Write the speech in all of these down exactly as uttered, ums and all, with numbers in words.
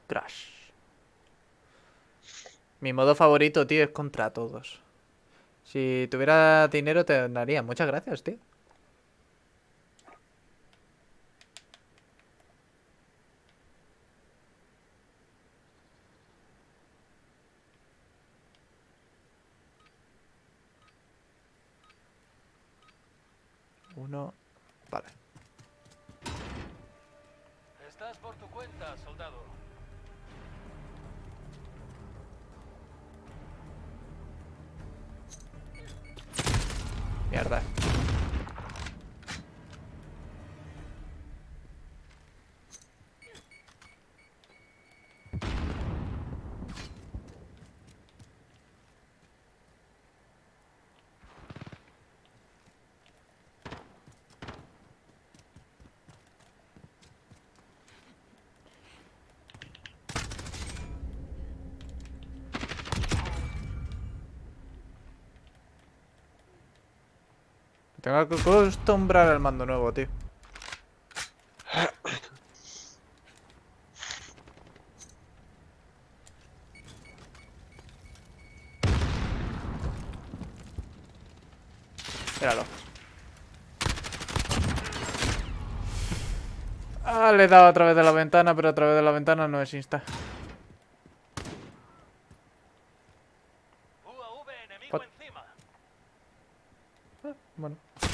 Crash. Mi modo favorito, tío, es contra todos. Si tuviera dinero te daría. Muchas gracias, tío. Uno. Vale. Estás por tu cuenta, soldado. Mierda. Tengo que acostumbrar al mando nuevo, tío. Míralo. Ah, le he dado a través de la ventana, pero a través de la ventana no es insta. U A V enemigo What? encima. Ah, bueno.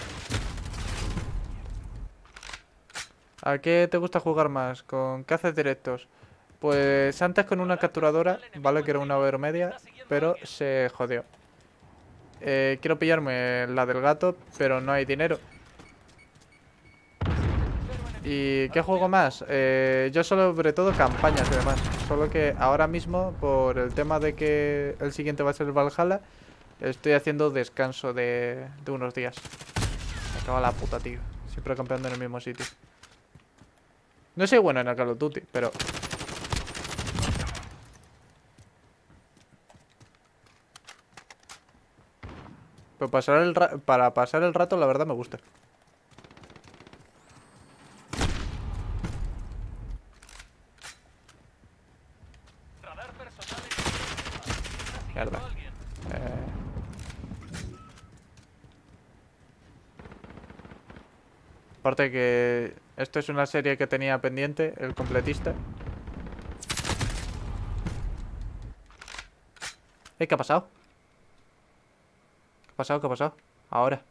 ¿A qué te gusta jugar más? ¿Con qué haces directos? Pues antes con una capturadora, vale, que era una over media, pero se jodió. Eh, quiero pillarme la del gato, pero no hay dinero. ¿Y qué juego más? Eh, yo sobre todo campañas y demás. Solo que ahora mismo, por el tema de que el siguiente va a ser Valhalla, estoy haciendo descanso de, de unos días. Me acaba la puta, tío. Siempre campeando en el mismo sitio. No soy bueno en el Call of Duty, pero... Pero pasar el ra- para pasar el rato, la verdad, me gusta. Radar personal encima. Mierda. Alguien. Eh... Aparte que esto es una serie que tenía pendiente, el completista. Eh, ¿qué ha pasado? ¿Qué ha pasado? ¿Qué ha pasado? Ahora.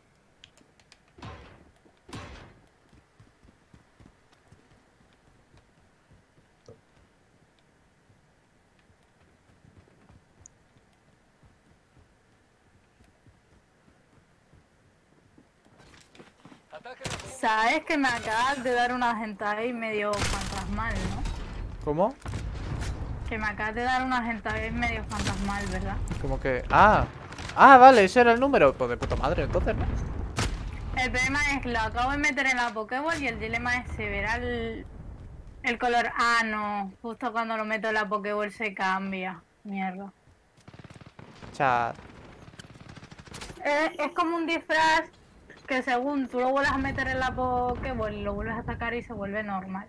Ataque recibido. Sabes que me acabas de dar una ahí medio fantasmal, ¿no? ¿Cómo? Que me acabas de dar una ahí medio fantasmal, ¿verdad? Como que... Ah, ah, vale, ese era el número. Pues de puta madre, entonces, ¿no? El problema es que lo acabo de meter en la Pokéball y el dilema es se verá el, el color. Ah, no. Justo cuando lo meto en la Pokéball se cambia. Mierda. Chat. Es, es como un disfraz que según tú lo vuelves a meter en la Pokéball y lo vuelves a sacar y se vuelve normal.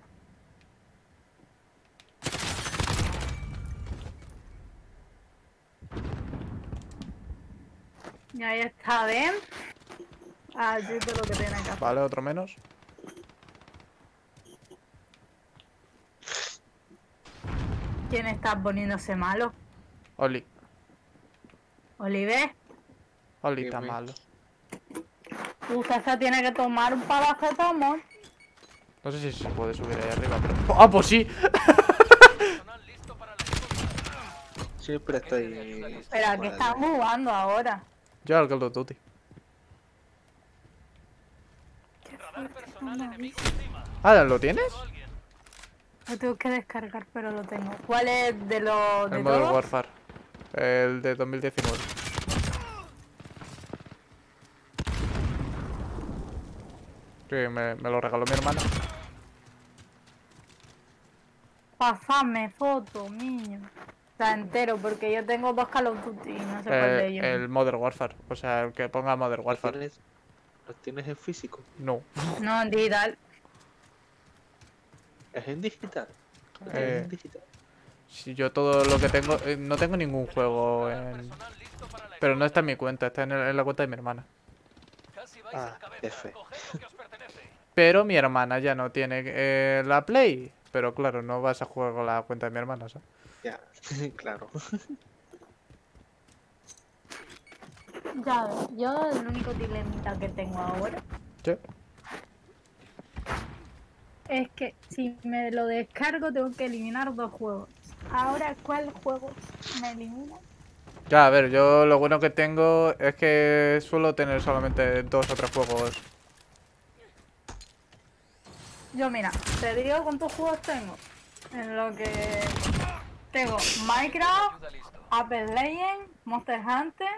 Y ahí está, ¿ven? Así es lo que tiene que hacer. Vale, otro menos. ¿Quién está poniéndose malo? Oli. Olive, Oli Sí, está güey. malo. usted se tiene que tomar un paracetamol. No sé si se puede subir ahí arriba, pero... ¡Ah, pues sí! Personal listo para la escolta. Siempre estoy. Espera, ¿qué están jugando ahora? Yo al Call of Duty. Radar personal enemigo encima. Ah, ¿lo tienes? Alguien. Lo tengo que descargar, pero lo tengo. ¿Cuál es de los de El Modern todos? Warfare. El de dos mil diecinueve. Sí, me, me lo regaló mi hermana. Pasame foto, niño. Está entero, porque yo tengo dos Call of Duty y no sé cuál de Eh, ellos. el Modern Warfare. O sea, el que ponga Modern ¿Los Warfare. tienes, los tienes en físico? No. No, en digital. ¿Es en digital? ¿Lo tienes Eh, en digital? si yo todo lo que tengo... eh, no tengo ningún juego en... Personal listo para la Pero no escolta. está en mi cuenta, está en, el- en la cuenta de mi hermana. Casi vais Ah, en cabeza. F. Coged lo que os pertenece. Pero mi hermana ya no tiene eh, la Play. Pero claro, no vas a jugar con la cuenta de mi hermana, ¿sabes? Ya, claro. Ya ves, yo el único dilemita que tengo ahora Sí. es que si me lo descargo tengo que eliminar dos juegos. Ahora, ¿cuál juego me elimina? Ya, a ver, yo lo bueno que tengo es que suelo tener solamente dos o tres juegos. Yo mira, te digo cuántos juegos tengo. En lo que tengo Minecraft, Ayuda listo. Apex Legends, Monster Hunter,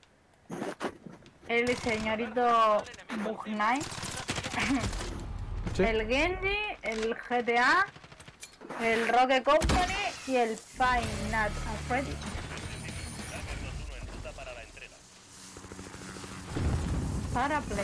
el señorito Bug Knight, Sí. el Genji, el G T A, el Rocket Company y el Five Nights at Freddy's. Para Play.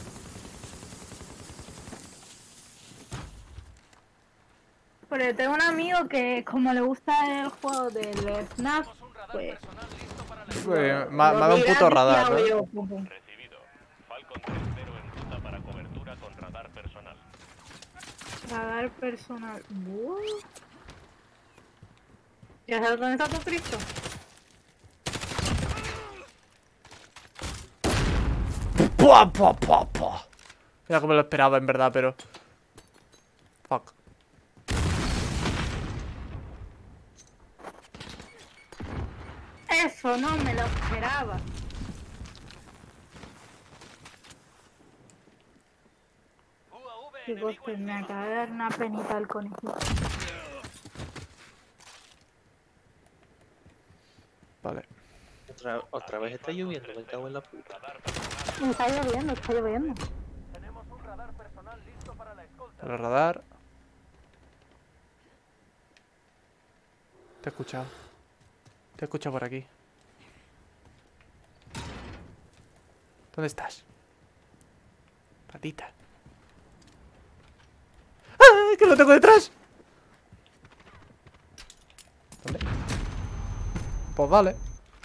Pero tengo un amigo que como le gusta el juego del F NAF, Tenemos un radar pues... personal listo para la Eh, escolta. me, ha- me ha dado un puto radar, ¿no? ¿no? Recibido. Falcon tres cero en ruta para cobertura con radar personal. Radar personal. Uh. ¿Ya sabes dónde está tu Cristo? ¡Pua, pua, pua, pua! Mira que me lo esperaba en verdad, pero... Fuck. Eso no me lo esperaba. U A V Chicos, enemigo que me encima. acaba de dar una penita el conejito. Vale. Otra, otra vez está lloviendo, me cago en la puta. Está lloviendo, está lloviendo. Tenemos un radar personal listo para la escolta. El radar. Te he escuchado. Te he escuchado por aquí. ¿Dónde estás? Patita. ¡Ah! ¡Que lo tengo detrás! ¿Dónde? Pues vale.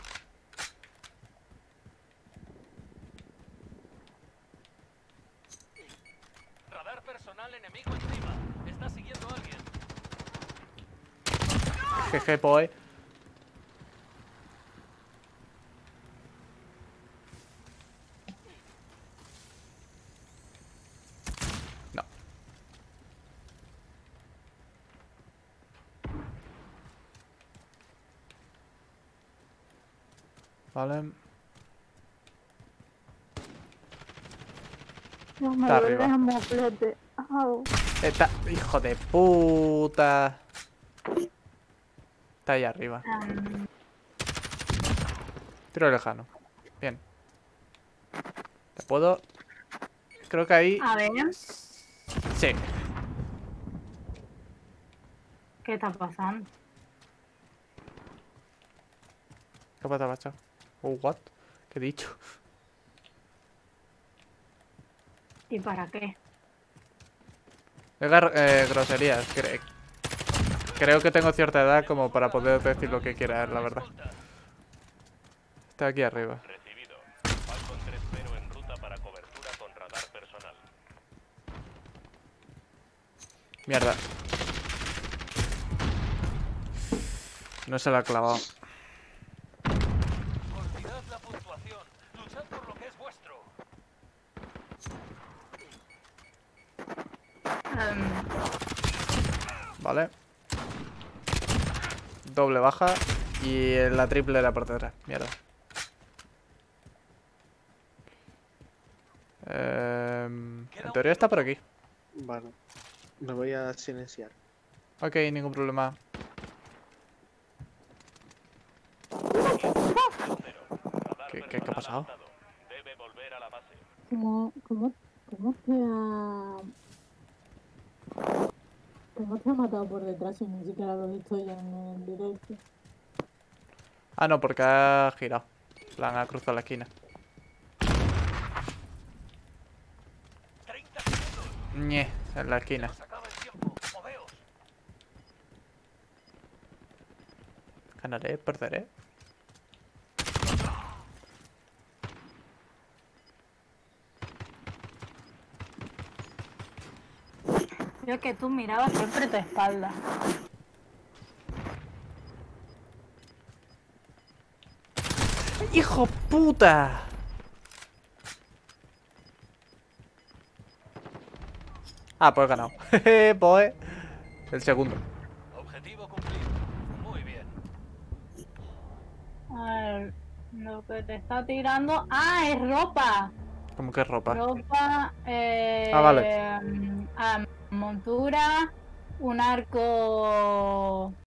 Radar personal enemigo encima. Está siguiendo a alguien. Jeje, boy. No. Vale. No me Está duele arriba. el moplete. Au. Está... Hijo de puta. Está ahí arriba. Um, Tiro lejano. Bien. Te puedo... Creo que ahí... a ver, Sí. ¿qué está pasando? ¿Qué pasa, macho? Oh, what? ¿Qué he dicho? ¿Y para qué? Diga eh, groserías. Cre- Creo que tengo cierta edad como para poder decir lo que quieras, la verdad. Está aquí arriba. Recibido. Falcon tres cero en ruta para cobertura con radar personal. Mierda. No se la ha clavado. Olvidad la puntuación. Luchad por lo que es vuestro. Um, Vale. Doble baja. Y la triple era por detrás. Mierda. Em, en teoría está por aquí. Vale. Me voy a silenciar. Ok, ningún problema. Radar ¿Qué, qué, qué ha personal pasado? lanzado. Debe volver a la base. ¿Cómo, cómo, cómo te ha... ¿Cómo te ha matado por detrás y ni siquiera lo he visto ya en el directo? Ah, no, porque ha girado. En plan, ha cruzado la esquina. treinta segundos. Ñe, en la esquina. Nos acaba el tiempo. Moveos. Ganaré, perderé. Yo que tú mirabas siempre tu espalda. ¡Hijo puta! Ah, pues he ganado. Jeje, pues. El segundo. Objetivo cumplido. Muy bien. A ver, lo que te está tirando. ¡Ah, es ropa! ¿Cómo que ropa? Ropa, eh, Ah, vale. ah, montura, un arco